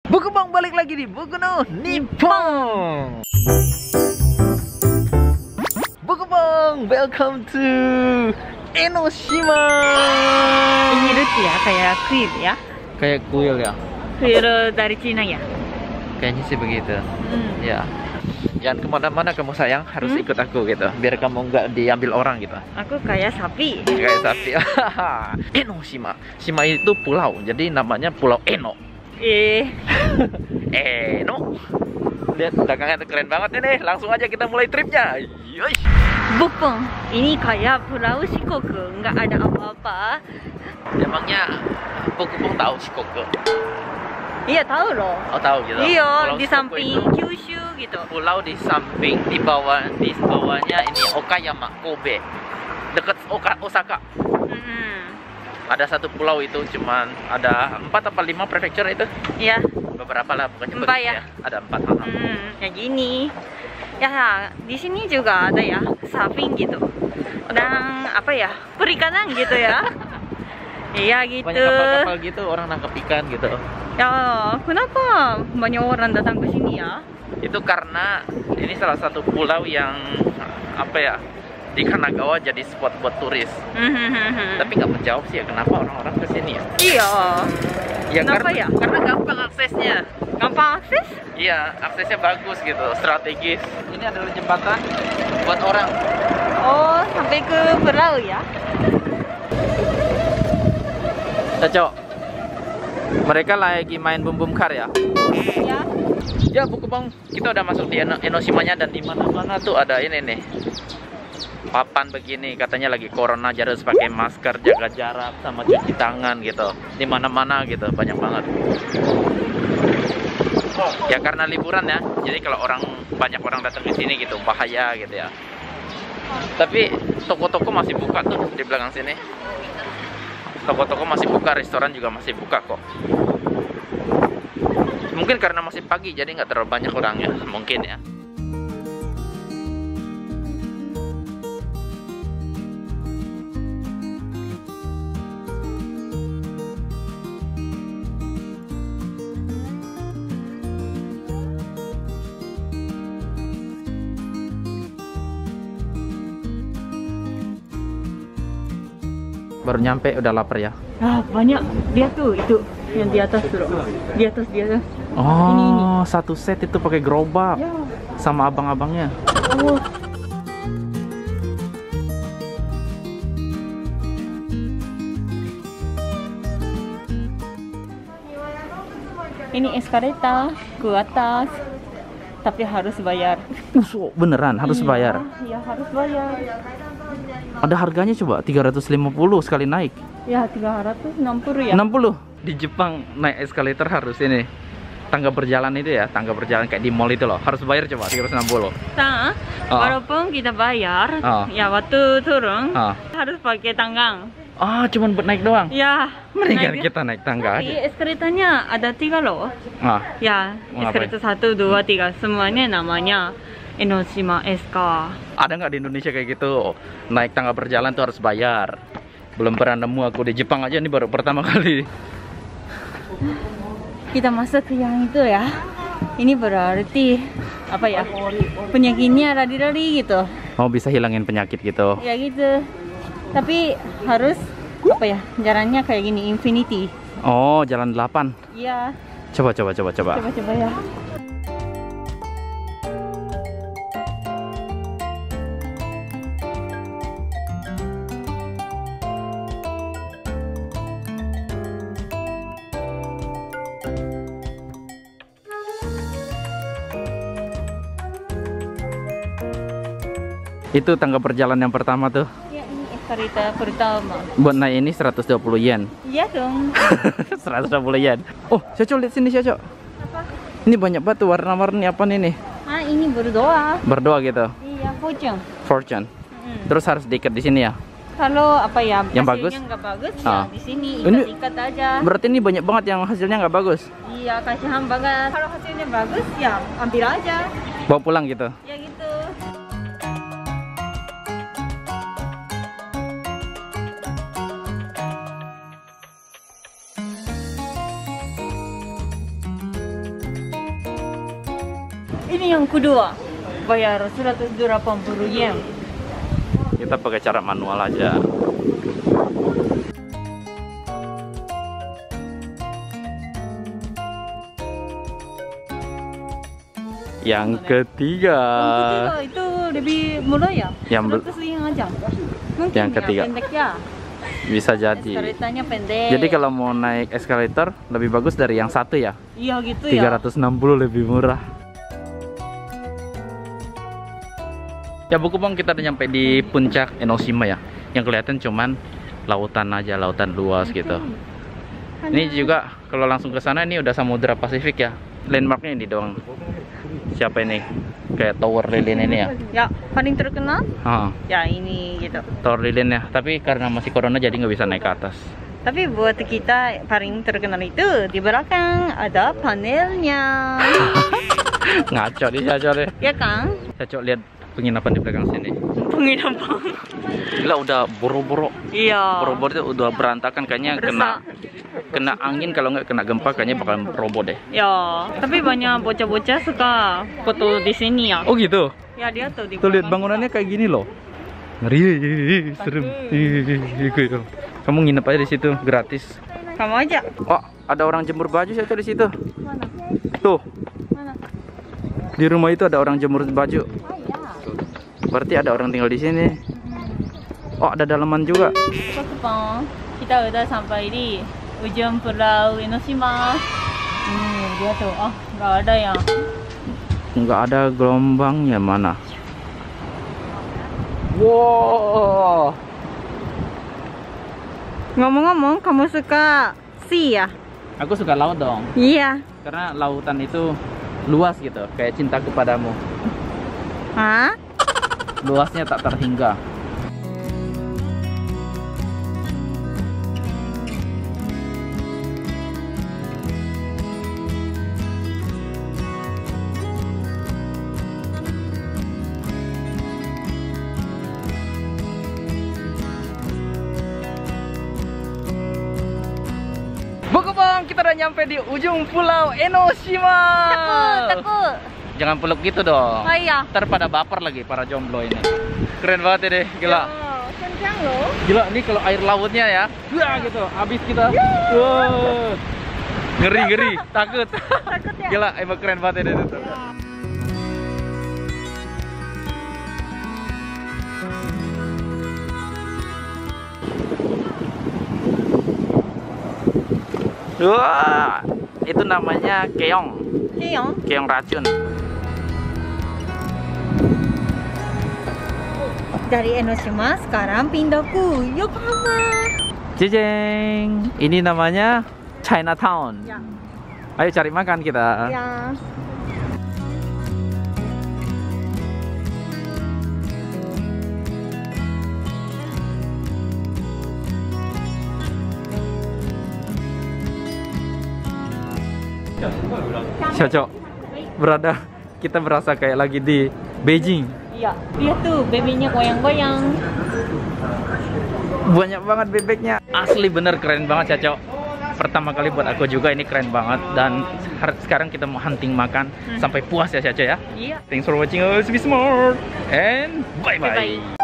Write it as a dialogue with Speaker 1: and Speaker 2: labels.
Speaker 1: Bukebang balik lagi di Boku no Nippon. Bukebang, welcome to Enoshima.
Speaker 2: Ini lucu ya, kayak kuil ya.
Speaker 1: Kayak kuil ya?
Speaker 2: Kuil dari Cina ya?
Speaker 1: Kayaknya sih begitu. Ya. Jangan kemana-mana kamu sayang, harus ikut aku gitu. Biar kamu nggak diambil orang gitu.
Speaker 2: Aku kayak sapi.
Speaker 1: Kayak sapi. Enoshima. Shima itu pulau, jadi namanya Pulau Eno. Eno. Lihat belakangnya keren banget ini. Langsung aja kita mulai tripnya. Yoi.
Speaker 2: Bukebang, ini kayak Pulau Shikoku, nggak ada apa-apa.
Speaker 1: Emangnya Bukebang tahu Shikoku?
Speaker 2: Iya tahu loh.
Speaker 1: Oh tahu gitu.
Speaker 2: Iya,
Speaker 1: Pulau
Speaker 2: di
Speaker 1: Shikoku
Speaker 2: samping
Speaker 1: itu
Speaker 2: Kyushu gitu.
Speaker 1: pulau di samping di bawahnya ini Okayama, Kobe. Dekat Osaka. Ada satu pulau itu cuman ada 4 atau 5 prefecture itu.
Speaker 2: Iya.
Speaker 1: Beberapa lah pokoknya
Speaker 2: 4 ya?
Speaker 1: Ada 4.
Speaker 2: Kayak gini. Ya, di sini juga ada ya, surfing gitu. Dan apa ya, perikanan gitu ya. Iya gitu.
Speaker 1: Banyak kapal-kapal gitu, orang nangkep ikan gitu.
Speaker 2: Ya, kenapa banyak orang datang ke sini ya?
Speaker 1: Itu karena ini salah satu pulau yang apa ya, di Kanagawa jadi spot buat turis. Tapi nggak menjawab sih ya kenapa orang-orang ke sini ya.
Speaker 2: Iya.
Speaker 1: Ya
Speaker 2: Kenapa
Speaker 1: karena,
Speaker 2: ya?
Speaker 1: Karena gampang aksesnya.
Speaker 2: Gampang akses?
Speaker 1: Iya, aksesnya bagus gitu, strategis. Ini adalah jembatan buat orang.
Speaker 2: Oh, sampai ke pulau ya?
Speaker 1: Cocok. Mereka lagi main bum bum car ya.
Speaker 2: Ya.
Speaker 1: Ya, Bukebang, kita udah masuk di Enoshima-nya dan di mana-mana tuh ada ini nih. Papan begini, katanya lagi corona, jadi harus pakai masker, jaga jarak sama cuci tangan gitu. Di mana-mana gitu, banyak banget. Ya karena liburan ya, jadi kalau banyak orang datang ke sini gitu bahaya gitu ya. Tapi toko-toko masih buka tuh di belakang sini. Toko-toko masih buka, restoran juga masih buka kok. Mungkin karena masih pagi jadi nggak terlalu banyak orangnya, mungkin ya. Baru nyampe udah lapar ya.
Speaker 2: Ah, banyak. Dia tuh, itu yang di atas tuh. Di atas.
Speaker 1: Oh,
Speaker 2: Ini.
Speaker 1: satu set itu pakai gerobak
Speaker 2: Ya.
Speaker 1: sama abang-abangnya.
Speaker 2: Oh. Ini eskaleta ke atas, tapi harus bayar.
Speaker 1: Beneran harus bayar.
Speaker 2: Iya, harus bayar.
Speaker 1: Ada harganya coba 350 sekali naik.
Speaker 2: Ya, 360 ya.
Speaker 1: 60. Di Jepang naik eskalator harus ini. Tangga berjalan itu ya, tangga berjalan kayak di mall itu loh. Harus bayar coba 360.
Speaker 2: Nah, walaupun kita bayar, ya waktu turun harus pakai tanggang.
Speaker 1: Ah, cuman buat naik doang.
Speaker 2: Ya,
Speaker 1: Mendingan kita naik tangga
Speaker 2: tapi
Speaker 1: aja.
Speaker 2: eskeletanya ada 3 loh. Ya,
Speaker 1: Mau ngapain?
Speaker 2: eskeleta 1, 2, 3 semuanya namanya Enoshima Eska.
Speaker 1: Ada nggak di Indonesia kayak gitu? Naik tangga berjalan tuh harus bayar. Belum pernah nemu aku di Jepang aja, ini baru pertama kali.
Speaker 2: Kita masuk ke yang itu ya. Ini berarti apa ya? Penyakitnya lari-lari gitu.
Speaker 1: Oh, bisa hilangin penyakit gitu.
Speaker 2: Ya gitu. Tapi harus apa ya? Jalannya kayak gini, infinity.
Speaker 1: Oh, jalan 8.
Speaker 2: Iya.
Speaker 1: Coba.
Speaker 2: Coba ya.
Speaker 1: Itu tangga berjalan yang pertama tuh.
Speaker 2: Ya, ini eskaleta pertama.
Speaker 1: Buat naik ini 120 yen.
Speaker 2: Iya dong.
Speaker 1: 120 yen. Oh, Cocok lihat sini Cocok.
Speaker 2: Apa?
Speaker 1: Ini banyak batu warna-warni apa nih?
Speaker 2: Ah, ini berdoa.
Speaker 1: Berdoa gitu.
Speaker 2: Iya, fortune.
Speaker 1: Fortune. Terus harus diikat di sini ya.
Speaker 2: Kalau apa ya?
Speaker 1: Yang bagus?
Speaker 2: Hasilnya nggak bagus ya di sini
Speaker 1: Ini
Speaker 2: ikat aja.
Speaker 1: berarti ini banyak banget yang hasilnya nggak bagus.
Speaker 2: Iya, kasihan banget. Kalau hasilnya bagus ya ambil aja.
Speaker 1: Bawa pulang gitu.
Speaker 2: Ya gitu. Ini yang kedua. Bayar 180 yen.
Speaker 1: Kita pakai cara manual aja. Yang ketiga.
Speaker 2: Yang ketiga itu lebih murah ya?
Speaker 1: Yang
Speaker 2: 100 yen aja. Mungkin
Speaker 1: yang ketiga.
Speaker 2: ya, pendek ya.
Speaker 1: Bisa jadi.
Speaker 2: Eskalatornya pendek.
Speaker 1: Jadi kalau mau naik eskalator lebih bagus dari yang satu ya.
Speaker 2: Iya gitu ya.
Speaker 1: 360 lebih murah. Ya Bukubang, kita udah nyampe di puncak Enoshima ya. Yang kelihatan cuman lautan aja, lautan luas gitu. Ini juga kalau langsung ke sana ini udah Samudra Pasifik ya. Landmarknya ini doang. Siapa ini? Kayak Tower Lilin ini ya.
Speaker 2: Ya, paling terkenal?
Speaker 1: Ah,
Speaker 2: Ya ini gitu.
Speaker 1: Tower Lilin ya. Tapi karena masih corona jadi nggak bisa naik ke atas.
Speaker 2: Tapi buat kita paling terkenal itu di belakang ada panelnya.
Speaker 1: Ngaco nih Caco deh.
Speaker 2: Ya kan?
Speaker 1: Caco lihat penginapan di belakang sini.
Speaker 2: Penginapan.
Speaker 1: Gila udah boro-boro.
Speaker 2: Iya.
Speaker 1: Boro-boro itu udah berantakan kayaknya kena angin, kalau nggak kena gempa kayaknya bakal roboh deh.
Speaker 2: Ya, tapi banyak bocah-bocah suka foto di sini ya.
Speaker 1: Oh gitu.
Speaker 2: Ya dia tuh di
Speaker 1: Tuh lihat
Speaker 2: belakang
Speaker 1: bangunannya kayak gini loh. Ngeri, serem. Kamu nginep aja di situ gratis.
Speaker 2: kita. Kamu aja.
Speaker 1: Oh, ada orang jemur baju Caco di situ.
Speaker 2: Mana?
Speaker 1: Tuh,
Speaker 2: Mana?
Speaker 1: di rumah itu ada orang jemur baju.
Speaker 2: Oh ya.
Speaker 1: Berarti ada orang tinggal di sini. Oh, ada dalaman juga.
Speaker 2: Bang, kita udah sampai di ujung pulau Enoshima. Dia tuh, oh nggak ada ya.
Speaker 1: Nggak ada gelombangnya mana? Wow.
Speaker 2: Ngomong-ngomong, kamu suka sea ya?
Speaker 1: Aku suka laut dong.
Speaker 2: Iya.
Speaker 1: Karena lautan itu luas gitu, kayak cintaku padamu.
Speaker 2: Hah?
Speaker 1: Luasnya tak terhingga. Bukubang, kita udah nyampe di ujung pulau Enoshima.
Speaker 2: Takut.
Speaker 1: Jangan peluk gitu dong.
Speaker 2: Oh iya.
Speaker 1: Ntar pada baper lagi para jomblo ini. Keren banget ya deh, gila.
Speaker 2: Kencang loh.
Speaker 1: Gila, ini kalau air lautnya ya, wah gitu, habis kita. Wah. Ngeri, takut.
Speaker 2: Takut ya?
Speaker 1: Gila, emang keren banget ya deh. Wah, itu namanya keong.
Speaker 2: Keong.
Speaker 1: Keong racun.
Speaker 2: Dari Enoshima sekarang pindah ke Yokohama.
Speaker 1: Jejeng, ini namanya Chinatown.
Speaker 2: Ya.
Speaker 1: Ayo cari makan kita.
Speaker 2: Ya.
Speaker 1: Cocok. Kita berasa kayak lagi di Beijing.
Speaker 2: Iya. Lihat tuh, babynya goyang-goyang.
Speaker 1: Banyak banget bebeknya. Asli bener keren banget Caco. Pertama kali buat aku juga ini keren banget. Dan sekarang kita mau hunting makan sampai puas ya Caco ya.
Speaker 2: Iya.
Speaker 1: Thanks for watching us. Be smart and bye bye.
Speaker 2: Bye-bye.